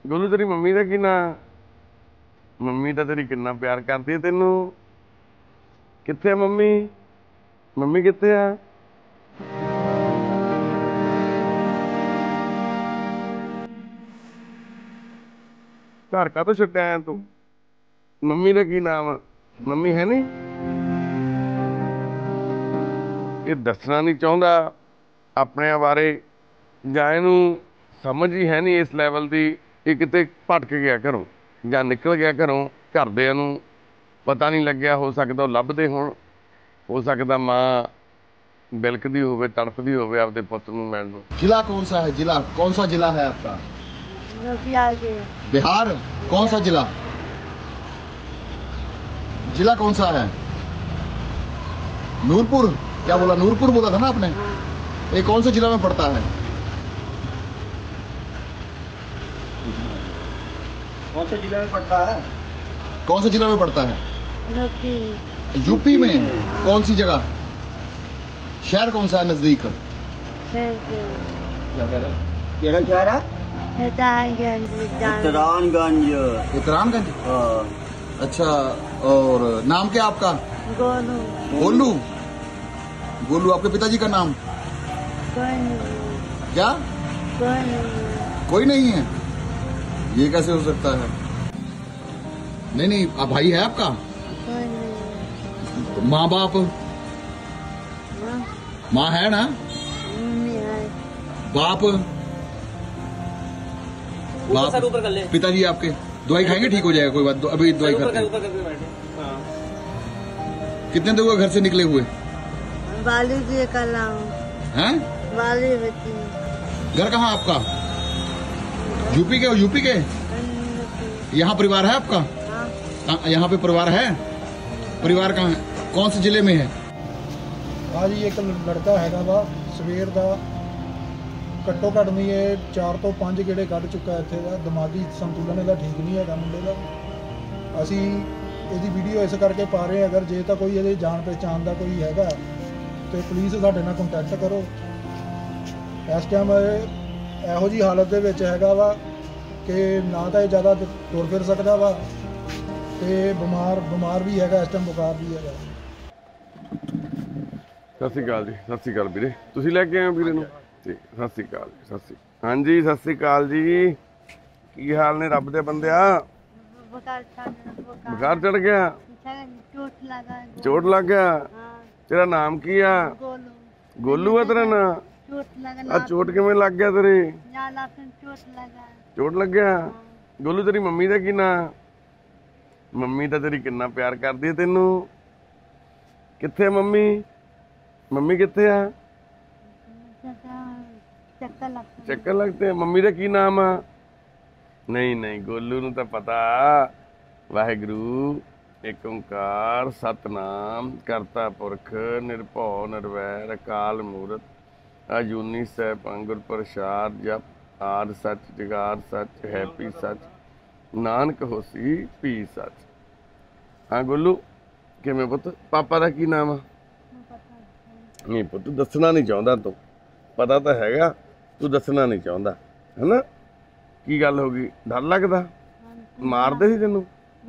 गोलू तेरी मम्मी का की ना? मम्मी तो तेरी कितना प्यार करती है तेनू। कित्थे है मम्मी? मम्मी कित्थे आ? घर का तो छुट्टिया आया तू? मम्मी का की नाम आ? मम्मी है नहीं? ये दसना नहीं चाहता अपने बारे, ਜਾਂ ਇਹਨੂੰ ਸਮਝ ਹੀ ਹੈ ਨਹੀਂ ਇਸ ਲੈਵਲ ਦੀ। ਇਹ ਕਿਤੇ ਭਟਕ ਗਿਆ ਘਰੋਂ ਜਾਂ ਨਿਕਲ ਗਿਆ ਘਰੋਂ, ਘਰਦਿਆਂ ਨੂੰ ਪਤਾ ਨਹੀਂ ਲੱਗਿਆ। ਹੋ ਸਕਦਾ ਉਹ ਲੱਭਦੇ ਹੋਣ, ਹੋ ਸਕਦਾ ਮਾਂ ਬਿਲਕਦੀ ਹੋਵੇ, ਤੜਫਦੀ ਹੋਵੇ ਆਪਦੇ ਪੁੱਤ ਨੂੰ ਮਿਲਣ ਨੂੰ। जिला कौन सा है? जिला कौन सा जिला है आपका? बिहार। कौन सा जिला? जिला कौन सा है? नूरपुर। क्या बोला? नूरपुर बोला था ना आपने? ये कौन से जिला में पड़ता है? कौन से जिले में पड़ता है? कौन से जिला में पड़ता है? यूपी में। कौन सी जगह? शहर कौन सा है नजदीक? केड़ा शहर है? इतरानगंज। इतरानगंज। हाँ। अच्छा, और नाम क्या आपका? गोलू। गोलू। गोलू। आपके पिताजी का नाम क्या? कोई नहीं है। ये कैसे हो सकता है? नहीं नहीं, अब भाई है आपका? तो माँ बाप? माँ है ना? बाप? बाप पिताजी आपके दवाई खाएंगे, ठीक हो जाएगा, कोई बात। अभी दवाई खाते हैं। कितने दिन हुए घर से निकले हुए? बाली जी का नाम हैं? बाली बच्ची। घर कहाँ आपका? यूपी के हो? यूपी के? यहाँ परिवार है आपका? यहाँ पे परिवार है? परिवार कहाँ है? कौन से जिले में है? हाँ जी, एक लड़का हैगा वा सवेर का घट्टो घट नहीं ये 4 ਤੋਂ 5 ਗੇੜੇ ਕੱਢ ਚੁੱਕਾ ਇੱਥੇ ਦਾ। ਦਿਮਾਗੀ ਸੰਤੁਲਨ ਇਹਦਾ ਠੀਕ ਨਹੀਂ ਹੈਗਾ ਮੁੰਡੇ ਦਾ। ਅਸੀਂ ਇਹਦੀ ਵੀਡੀਓ ਇਸ ਕਰਕੇ ਪਾ ਰਹੇ, ਅਗਰ ਜੇ ਤਾਂ ਕੋਈ ਇਹਦੇ ਜਾਣ ਪਹਿਚਾਣ ਦਾ ਕੋਈ ਹੈਗਾ ਤੇ ਪਲੀਜ਼ ਸਾਡੇ ਨਾਲ ਕੰਟੈਕਟ ਕਰੋ। ਇਸ ਟਾਈਮ ਇਹੋ ਜੀ ਹਾਲਤ ਦੇ ਵਿੱਚ ਹੈਗਾ ਵਾ ਕਿ ਨਾ ਤਾਂ ਇਹ ਜ਼ਿਆਦਾ ਤੁਰ ਫਿਰ ਸਕਦਾ ਵਾ ਤੇ ਬਿਮਾਰ ਵੀ ਹੈਗਾ, ਇਸ ਟਾਈਮ ਬੁਖਾਰ ਵੀ ਹੈਗਾ। ਸਤਿ ਸ਼੍ਰੀ ਅਕਾਲ ਜੀ। ਸਤਿ ਸ਼੍ਰੀ ਅਕਾਲ ਵੀਰੇ। ਤੁਸੀਂ ਲੈ ਕੇ ਆਏ ਹੋ ਵੀਰੇ ਨੂੰ? ਠੀਕ। ਸਤਿ ਸ਼੍ਰੀ ਅਕਾਲ ਜੀ। ਸਤਿ ਸ਼੍ਰੀ ਅਕਾਲ। ਹਾਂਜੀ, ਸਤਿ ਸ਼੍ਰੀ ਅਕਾਲ ਜੀ। ਕੀ ਹਾਲ ਨੇ ਰੱਬ ਦੇ ਬੰਦਿਆ? ਬੁਖਾਰ ਚੜ ਗਿਆ? ਚੋਟ ਲੱਗ ਗਿਆ? ਤੇਰਾ ਨਾਮ ਕੀ ਆ? ਗੋਲੂ ਆ ਤੇਰਾ ਨਾਂ? ਆ ਚੋਟ ਕਿਵੇਂ ਲੱਗ ਗਿਆ ਤੇਰੇ? ਚੋਟ ਲੱਗਿਆ? ਗੋਲੂ ਤੇਰੀ ਮੰਮੀ ਦਾ ਕੀ ਨਾਂ? ਮੰਮੀ ਤਾਂ ਤੇਰੀ ਕਿੰਨਾ ਪਿਆਰ ਕਰਦੀ ਹੈ ਤੈਨੂੰ। ਕਿੱਥੇ ਮੰਮੀ? ਮੰਮੀ ਕਿੱਥੇ ਆ? ਚੱਕਰ ਲੱਗਦੇ। ਮੰਮੀ ਦਾ ਕੀ ਨਾਮ ਆ? ਨਹੀਂ ਨਹੀਂ, ਗੋਲੂ ਨੂੰ ਤਾਂ ਪਤਾ। ਵਾਹਿਗੁਰੂ ਏਕ ਓਂਕਾਰ ਸਤਨਾਮ ਕਰਤਾ ਪੁਰਖ ਨਿਰਭਉ ਨਿਰਵੈਰ ਅਕਾਲ ਮੂਰਤ ਅਜੂਨੀ ਸੈਭੰ ਗੁਰ ਪ੍ਰਸਾਦ ਜਪ ਆਦ ਸੱਚ ਜੁਗਾਦ ਸੱਚ ਹੈਪੀ ਸੱਚ ਨਾਨਕ ਹੋਸੀ ਭੀ ਸੱਚ। ਹਾਂ ਗੋਲੂ, ਕਿਵੇਂ ਪੁੱਤ? ਪਾਪਾ ਦਾ ਕੀ ਨਾਮ ਆ? ਨਹੀਂ ਪੁੱਤ, ਦੱਸਣਾ ਨਹੀਂ ਚਾਹੁੰਦਾ ਤੂੰ। ਪਤਾ ਤਾਂ ਹੈਗਾ, ਤੂੰ ਦੱਸਣਾ ਨਹੀਂ ਚਾਹੁੰਦਾ, ਹੈਨਾ? ਕੀ ਗੱਲ ਹੋ ਗਈ? ਡਰ ਲੱਗਦਾ? ਮਾਰਦੇ ਸੀ ਤੈਨੂੰ?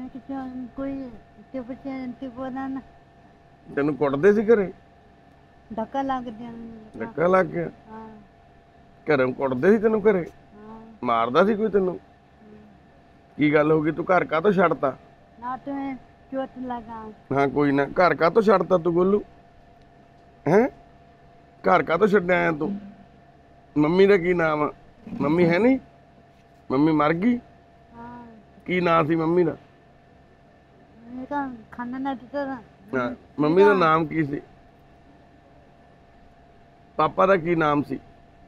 ਤੈਨੂੰ ਕੁੱਟਦੇ ਸੀ ਘਰੇ? ਧੱਕਾ ਲੱਗ ਗਿਆ? ਘਰੋਂ ਕੁੱਟਦੇ ਸੀ ਤੈਨੂੰ? ਘਰੇ ਮਾਰਦਾ ਸੀ ਕੋਈ ਤੈਨੂੰ? ਕੀ ਗੱਲ ਹੋ ਗਈ? ਤੂੰ ਘਰ ਕਾਹਤੋਂ ਛੱਡਤਾ? ਹਾਂ ਕੋਈ ਨਾ, ਘਰ ਕਾਹਤੋਂ ਛੱਡਤਾ ਤੂੰ ਗੋਲੂ? ਹੈਂ, ਘਰ ਕਾਹਤੋਂ ਛੱਡਿਆ ਆਇਆ ਤੂੰ? ਮੰਮੀ ਦਾ ਕੀ ਨਾਮ ਆ? ਮੰਮੀ ਹੈ ਨਹੀਂ? ਮੰਮੀ ਮਰ ਗਈ? ਕੀ ਨਾਂ ਸੀ ਮੰਮੀ ਦਾ? ਮੰਮੀ ਦਾ ਨਾਮ ਕੀ ਸੀ? ਪਾਪਾ ਦਾ ਕੀ ਨਾਮ ਸੀ?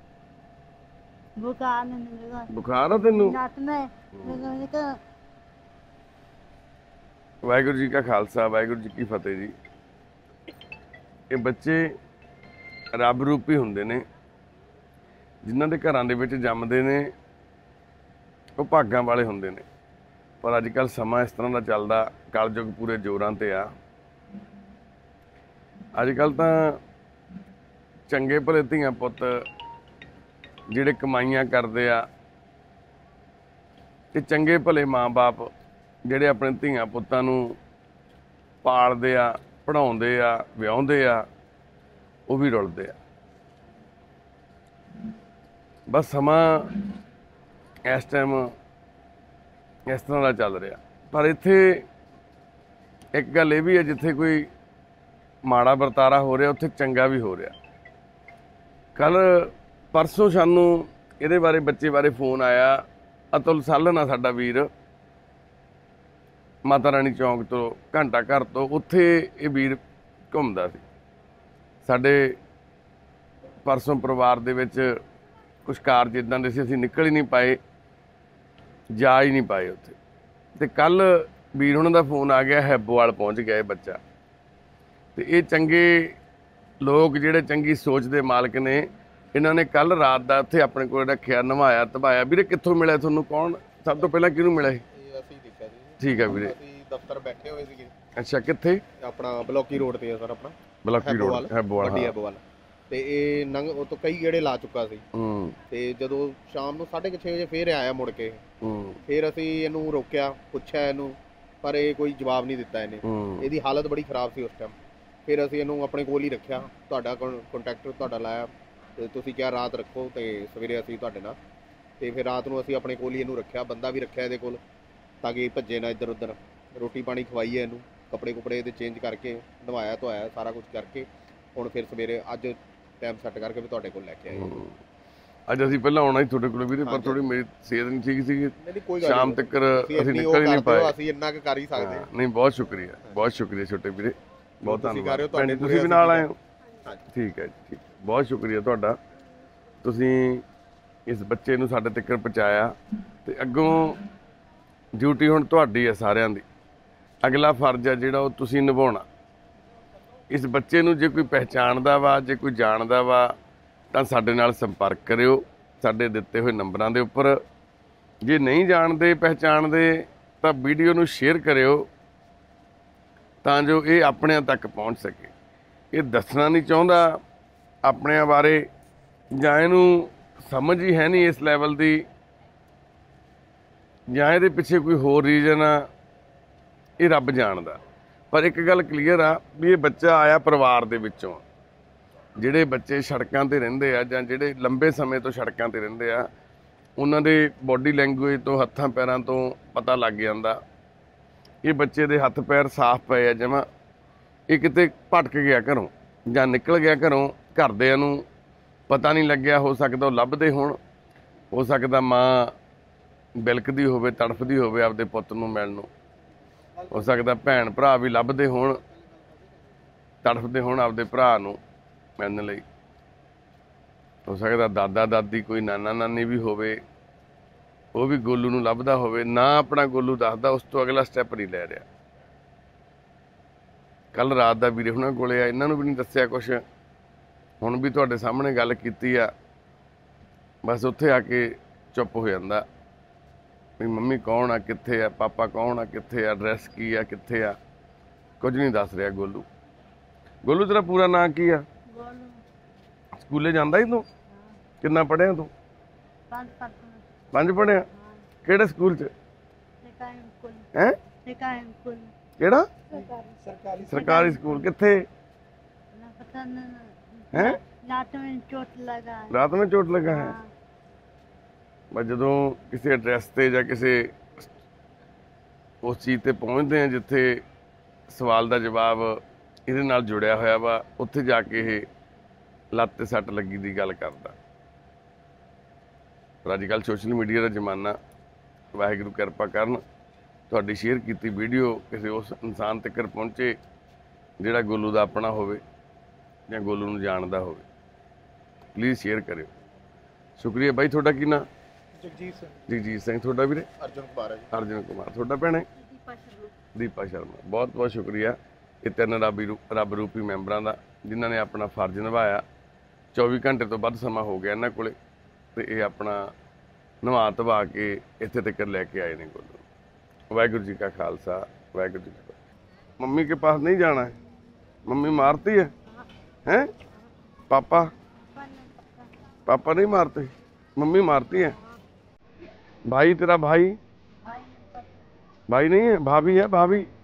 ਬੁਖਾਰ ਆ ਤੈਨੂੰ? ਵਾਹਿਗੁਰੂ ਜੀ ਕਾ ਖਾਲਸਾ, ਵਾਹਿਗੁਰੂ ਜੀ ਕੀ ਫਤਿਹ ਜੀ। ਇਹ ਬੱਚੇ ਰੱਬ ਰੂਪੀ ਹੁੰਦੇ ਨੇ, ਜਿਨ੍ਹਾਂ ਦੇ ਘਰਾਂ ਦੇ ਵਿੱਚ ਜੰਮਦੇ ਨੇ ਉਹ ਭਾਗਾਂ ਵਾਲੇ ਹੁੰਦੇ ਨੇ। ਪਰ ਅੱਜ ਕੱਲ੍ਹ ਸਮਾਂ ਇਸ ਤਰ੍ਹਾਂ ਦਾ ਚੱਲਦਾ, ਕਲਯੁੱਗ ਪੂਰੇ ਜ਼ੋਰਾਂ 'ਤੇ ਆ। ਅੱਜ ਕੱਲ੍ਹ ਤਾਂ ਚੰਗੇ ਭਲੇ ਧੀਆਂ ਪੁੱਤ ਜਿਹੜੇ ਕਮਾਈਆਂ ਕਰਦੇ ਆ, ਤੇ ਚੰਗੇ ਭਲੇ ਮਾਂ-ਬਾਪ ਜਿਹੜੇ ਆਪਣੇ ਧੀਆਂ ਪੁੱਤਾਂ ਨੂੰ ਪਾਲਦੇ ਆ, ਪੜ੍ਹਾਉਂਦੇ ਆ, ਵਿਆਹੁੰਦੇ ਆ, ਉਹ ਵੀ ਰੁਲਦੇ ਆ। ਬਸ ਸਮਾਂ ਇਸ ਟਾਈਮ ਇਸ ਤਰ੍ਹਾਂ ਦਾ ਚੱਲ ਰਿਹਾ। ਪਰ ਇੱਥੇ ਇੱਕ ਗੱਲ ਇਹ ਵੀ ਹੈ, ਜਿੱਥੇ ਕੋਈ ਮਾੜਾ ਵਰਤਾਰਾ ਹੋ ਰਿਹਾ ਉੱਥੇ ਚੰਗਾ ਵੀ ਹੋ ਰਿਹਾ। ਕੱਲ ਪਰਸੋਂ ਸਾਨੂੰ ਇਹਦੇ ਬਾਰੇ, ਬੱਚੇ ਬਾਰੇ ਫੋਨ ਆਇਆ। ਅਤੁਲ ਸਾਲਨ ਆ ਸਾਡਾ ਵੀਰ, ਮਾਤਾ ਰਾਣੀ ਚੌਂਕ ਤੋਂ ਘੰਟਾ ਘਰ ਤੋਂ, ਉੱਥੇ ਇਹ ਵੀਰ ਘੁੰਮਦਾ ਸੀ। ਸਾਡੇ ਪਰਸੋਂ ਪਰਿਵਾਰ ਦੇ ਵਿੱਚ ਕੁਛ ਕਾਰਜ ਇੱਦਾਂ ਦੇ ਸੀ, ਅਸੀਂ ਨਿਕਲ ਹੀ ਨਹੀਂ ਪਾਏ, ਜਾ ਹੀ ਨਹੀਂ ਪਾਏ ਉੱਥੇ। ਤੇ ਕੱਲ ਵੀਰ ਉਹਨਾਂ ਦਾ ਫੋਨ ਆ ਗਿਆ, ਹੈਬੋਵਾਲ ਪਹੁੰਚ ਗਿਆ ਇਹ ਬੱਚਾ। ਤੇ ਇਹ ਚੰਗੇ ਲੋਕ ਜਿਹੜੇ ਚੰਗੀ ਸੋਚ ਦੇ ਮਾਲਕ ਨੇ, ਇਹਨਾਂ ਨੇ ਕੱਲ ਰਾਤ ਦਾ ਉੱਥੇ ਆਪਣੇ ਕੋਲ ਰੱਖਿਆ, ਨਵਾਇਆ ਧਵਾਇਆ। ਵੀਰੇ ਕਿੱਥੋਂ ਮਿਲਿਆ ਤੁਹਾਨੂੰ? ਕੌਣ ਸਭ ਤੋਂ ਪਹਿਲਾਂ ਕਿਹਨੂੰ ਮਿਲਿਆ? ਅਸੀਂ ਦੇਖਿਆ ਜੀ। ਠੀਕ ਆ ਵੀਰੇ। ਅਸੀਂ ਦਫ਼ਤਰ ਬੈਠੇ ਹੋਏ ਸੀਗੇ। ਅੱਛਾ, ਕਿੱਥੇ? ਆਪਣਾ ਬਲੋਕੀ ਰੋਡ ਤੇ ਆ ਸਰ, ਆਪਣਾ ਬਲੋਕੀ ਰੋਡ, ਹੈਬੋਵਾਲ। ਵੱਡੀ ਹੈਬੋਵਾਲ। ਤੇ ਇਹ ਨੰਗ ਉਹ ਤੋਂ ਕਈ ਗੇੜੇ ਲਾ ਚੁੱਕਾ ਸੀ। ਤੇ ਜਦੋਂ ਸ਼ਾਮ ਨੂੰ 6:30 ਵਜੇ ਫੇਰ ਆਇਆ ਮੁੜ ਕੇ। ਫੇਰ ਅਸੀਂ ਇਹਨੂੰ ਰੋਕਿਆ, ਪੁੱਛਿਆ ਇਹਨੂੰ, ਪਰ ਇਹ ਕੋਈ ਜਵਾਬ ਨਹੀਂ ਦਿੱਤਾ ਇਹਨੇ। ਇਹਦੀ ਹਾਲਤ ਬੜੀ ਖਰਾਬ ਸੀ ਉਸ ਟਾਈਮ। ਫਿਰ ਅਸੀਂ ਇਹਨੂੰ ਆਪਣੇ ਕੋਲ ਹੀ ਰੱਖਿਆ, ਤੁਹਾਡਾ ਕੰਟੈਕਟ ਤੁਹਾਡਾ ਲਾਇਆ ਤੇ ਤੁਸੀਂ ਕਿਹਾ ਰਾਤ ਰੱਖੋ ਤੇ ਸਵੇਰੇ ਅਸੀਂ ਤੁਹਾਡੇ ਨਾਲ। ਤੇ ਫਿਰ ਰਾਤ ਨੂੰ ਅਸੀਂ ਆਪਣੇ ਕੋਲ ਹੀ ਇਹਨੂੰ ਰੱਖਿਆ, ਬੰਦਾ ਵੀ ਰੱਖਿਆ ਇਹਦੇ ਕੋਲ, ਤਾਂ ਕਿ ਭੱਜੇ ਨਾ ਇੱਧਰ ਉੱਧਰ। ਰੋਟੀ ਪਾਣੀ ਖਵਾਈ ਹੈ ਇਹਨੂੰ, ਕੱਪੜੇ ਕੁਪੜੇ ਇਹਦੇ ਚੇਂਜ ਕਰਕੇ, ਨਵਾਇਆ ਧਵਾਇਆ, ਸਾਰਾ ਕੁਝ ਕਰਕੇ ਹੁਣ ਫਿਰ ਸਵੇਰੇ ਅੱਜ ਟਾਈਮ ਸੈੱਟ ਕਰਕੇ ਵੀ ਤੁਹਾਡੇ ਕੋਲ ਲੈ ਕੇ ਆਏ। ਅੱਜ ਅਸੀਂ ਪਹਿਲਾਂ ਆਉਣਾ ਸੀ ਤੁਹਾਡੇ ਕੋਲ ਵੀਰੇ, ਪਰ ਥੋੜੀ ਮੇਰੀ ਸਿਹਤ ਨਹੀਂ ਠੀਕ ਸੀਗੀ, ਸ਼ਾਮ ਤੱਕ ਅਸੀਂ ਨਿਕਲ ਹੀ ਨਹੀਂ ਪਾਏ। ਅਸੀਂ ਇੰਨਾ ਕੁ ਕਰ ਹੀ ਸਕਦੇ ਹਾਂ। ਨਹੀਂ, ਬਹੁਤ ਸ਼ੁਕਰੀਆ, ਬਹੁਤ ਸ਼ੁਕਰੀਆ ਛੋਟੇ ਵੀਰੇ, ਬਹੁਤ ਧੰਨਵਾਦ। ਤੁਹਾਡੇ ਤੁਸੀਂ ਵੀ ਨਾਲ ਆਏ ਹੋ? ਠੀਕ ਹੈ ਜੀ, ਠੀਕ, ਬਹੁਤ ਸ਼ੁਕਰੀਆ ਤੁਹਾਡਾ। ਤੁਸੀਂ ਇਸ ਬੱਚੇ ਨੂੰ ਸਾਡੇ ਤੱਕ ਪਹੁੰਚਾਇਆ ਤੇ ਅੱਗੋਂ ਡਿਊਟੀ ਹੁਣ ਤੁਹਾਡੀ ਹੈ ਸਾਰਿਆਂ ਦੀ। ਅਗਲਾ ਫਰਜ਼ ਹੈ ਜਿਹੜਾ ਉਹ ਤੁਸੀਂ ਨਿਭਾਉਣਾ। ਇਸ ਬੱਚੇ ਨੂੰ ਜੇ ਕੋਈ ਪਹਿਚਾਣਦਾ ਵਾ, ਜੇ ਕੋਈ ਜਾਣਦਾ ਵਾ, ਤਾਂ ਸਾਡੇ ਨਾਲ ਸੰਪਰਕ ਕਰਿਓ ਸਾਡੇ ਦਿੱਤੇ ਹੋਏ ਨੰਬਰਾਂ ਦੇ ਉੱਪਰ। ਜੇ ਨਹੀਂ ਜਾਣਦੇ ਪਹਿਚਾਣਦੇ ਤਾਂ ਵੀਡੀਓ ਨੂੰ ਸ਼ੇਅਰ ਕਰਿਓ ਤਾਂ ਜੋ ਇਹ ਆਪਣਿਆਂ ਤੱਕ ਪਹੁੰਚ ਸਕੇ। ਇਹ ਦੱਸਣਾ ਨਹੀਂ ਚਾਹੁੰਦਾ ਆਪਣਿਆਂ ਬਾਰੇ, ਜਾਂ ਇਹਨੂੰ ਸਮਝ ਹੀ ਹੈ ਨਹੀਂ ਇਸ ਲੈਵਲ ਦੀ, ਜਾਂ ਇਹਦੇ ਪਿੱਛੇ ਕੋਈ ਹੋਰ ਰੀਜ਼ਨ ਆ, ਇਹ ਰੱਬ ਜਾਣਦਾ। ਪਰ ਇੱਕ ਗੱਲ ਕਲੀਅਰ ਆ ਵੀ ਇਹ ਬੱਚਾ ਆਇਆ ਪਰਿਵਾਰ ਦੇ ਵਿੱਚੋਂ। ਜਿਹੜੇ ਬੱਚੇ ਸੜਕਾਂ ਤੇ ਰਹਿੰਦੇ ਆ ਜਾਂ ਜਿਹੜੇ ਲੰਬੇ ਸਮੇਂ ਤੋਂ ਸੜਕਾਂ ਤੇ ਰਹਿੰਦੇ ਆ, ਉਹਨਾਂ ਦੇ ਬੋਡੀ ਲੈਂਗੁਏਜ ਤੋਂ, ਹੱਥਾਂ ਪੈਰਾਂ ਤੋਂ ਪਤਾ ਲੱਗ ਜਾਂਦਾ। ਇਹ ਬੱਚੇ ਦੇ ਹੱਥ ਪੈਰ ਸਾਫ਼ ਪਏ ਆ ਜਮਾਂ। ਇਹ ਕਿਤੇ ਭਟਕ ਗਿਆ ਘਰੋਂ ਜਾਂ ਨਿਕਲ ਗਿਆ ਘਰੋਂ, ਘਰਦਿਆਂ ਨੂੰ ਪਤਾ ਨਹੀਂ ਲੱਗਿਆ। ਹੋ ਸਕਦਾ ਉਹ ਲੱਭਦੇ ਹੋਣ, ਹੋ ਸਕਦਾ ਮਾਂ ਬਿਲਕਦੀ ਹੋਵੇ, ਤੜਫਦੀ ਹੋਵੇ ਆਪਦੇ ਪੁੱਤ ਨੂੰ ਮਿਲਣ ਨੂੰ, ਹੋ ਸਕਦਾ ਭੈਣ ਭਰਾ ਵੀ ਲੱਭਦੇ ਹੋਣ, ਤੜਫਦੇ ਹੋਣ ਆਪਦੇ ਭਰਾ ਨੂੰ ਮਿਲਣ ਲਈ, ਹੋ ਸਕਦਾ ਦਾਦਾ ਦਾਦੀ, ਕੋਈ ਨਾਨਾ ਨਾਨੀ ਵੀ ਹੋਵੇ, ਉਹ ਵੀ ਗੋਲੂ ਨੂੰ ਲੱਭਦਾ ਹੋਵੇ। ਨਾ ਆਪਣਾ ਗੋਲੂ ਦੱਸਦਾ, ਉਸ ਤੋਂ ਅਗਲਾ ਸਟੈਪ ਨਹੀਂ ਲੈ ਰਿਹਾ। ਕੱਲ ਰਾਤ ਦਾ ਵੀਰੇ ਹੁਣਾਂ ਕੋਲੇ ਆ, ਇਹਨਾਂ ਨੂੰ ਵੀ ਨਹੀਂ ਦੱਸਿਆ ਕੁਛ। ਹੁਣ ਵੀ ਤੁਹਾਡੇ ਸਾਹਮਣੇ ਗੱਲ ਕੀਤੀ ਆ, ਬਸ ਉੱਥੇ ਆ ਕੇ ਚੁੱਪ ਹੋ ਜਾਂਦਾ ਵੀ ਮੰਮੀ ਕੌਣ ਆ, ਕਿੱਥੇ ਆ, ਪਾਪਾ ਕੌਣ ਆ, ਕਿੱਥੇ ਆ, ਐਡਰੈਸ ਕੀ ਆ, ਕਿੱਥੇ ਆ, ਕੁਝ ਨਹੀਂ ਦੱਸ ਰਿਹਾ ਗੋਲੂ। ਗੋਲੂ ਤੇਰਾ ਪੂਰਾ ਨਾਂ ਕੀ ਆ? ਸਕੂਲੇ ਜਾਂਦਾ ਹੀ ਤੂੰ? ਕਿੰਨਾ ਪੜ੍ਹਿਆ ਤੂੰ? 5 ਪੜ੍ਹਿਆ? ਕਿਹੜੇ ਸਕੂਲ ਚ? ਹੈਂ? ਕਿਹੜਾ? ਸਰਕਾਰੀ ਸਕੂਲ। ਕਿੱਥੇ? हैं? रात में चोट लगा है। रात में चोट लगा है? बस ਜਦੋਂ ਕਿਸੇ ਐਡਰੈਸ ਤੇ ਜਾਂ ਕਿਸੇ ਉਸ ਚੀਜ਼ ਤੇ ਪਹੁੰਚਦੇ ਆ ਜਿੱਥੇ ਸਵਾਲ ਦਾ ਜਵਾਬ ਇਹਦੇ ਨਾਲ ਜੁੜਿਆ ਹੋਇਆ ਵਾ, ਉੱਥੇ ਜਾ ਕੇ ਇਹ ਲੱਤ ਤੇ ਸੱਟ ਲੱਗੀ ਦੀ ਗੱਲ ਕਰਦਾ। ਪਰ ਅੱਜ ਕੱਲ੍ਹ ਸੋਸ਼ਲ ਮੀਡੀਆ ਦਾ ਜ਼ਮਾਨਾ, ਵਾਹਿਗੁਰੂ ਕਿਰਪਾ ਕਰਨ ਤੁਹਾਡੀ ਸ਼ੇਅਰ ਕੀਤੀ ਵੀਡੀਓ ਕਿਸੇ ਉਸ ਇਨਸਾਨ ਤੱਕ ਪਹੁੰਚੇ ਜਿਹੜਾ ਗੋਲੂ ਦਾ ਆਪਣਾ ਹੋਵੇ ਜਾਂ ਗੋਲੂ ਨੂੰ ਜਾਣਦਾ ਹੋਵੇ। ਪਲੀਜ਼ ਸ਼ੇਅਰ ਕਰਿਓ। ਸ਼ੁਕਰੀਆ ਬਾਈ। ਤੁਹਾਡਾ ਕੀ ਨਾਂ? ਜਗਜੀਤ ਸਿੰਘ। ਜਗਜੀਤ ਸਿੰਘ। ਤੁਹਾਡਾ ਵੀਰੇ? ਅਰਜਨ ਕੁਮਾਰ ਹੈ ਜੀ। ਅਰਜਨ ਕੁਮਾਰ। ਤੁਹਾਡਾ ਭੈਣੇ? ਦੀਪਾ ਸ਼ਰਮਾ। ਬਹੁਤ ਬਹੁਤ ਸ਼ੁਕਰੀਆ ਇਹ ਤਿੰਨ ਰੱਬ ਰੂਪੀ ਮੈਂਬਰਾਂ ਦਾ, ਜਿਨ੍ਹਾਂ ਨੇ ਆਪਣਾ ਫਰਜ਼ ਨਿਭਾਇਆ। 24 ਘੰਟੇ ਤੋਂ ਵੱਧ ਸਮਾਂ ਹੋ ਗਿਆ ਇਹਨਾਂ ਕੋਲੇ, ਤੇ ਇਹ ਆਪਣਾ ਨਵਾ ਧਵਾ ਕੇ ਇੱਥੇ ਤੱਕ ਲੈ ਕੇ ਆਏ ਨੇ ਗੋਲੂ। ਵਾਹਿਗੁਰੂ ਜੀ ਕਾ ਖਾਲਸਾ, ਵਾਹਿਗुरु जी की फतेह। मम्मी के पास नहीं जाना है? मम्मी मारती है? हैं? पापा नहीं मारते, मम्मी मारती है। भाई तेरा भाई भाई नहीं है, भाभी है, भाभी।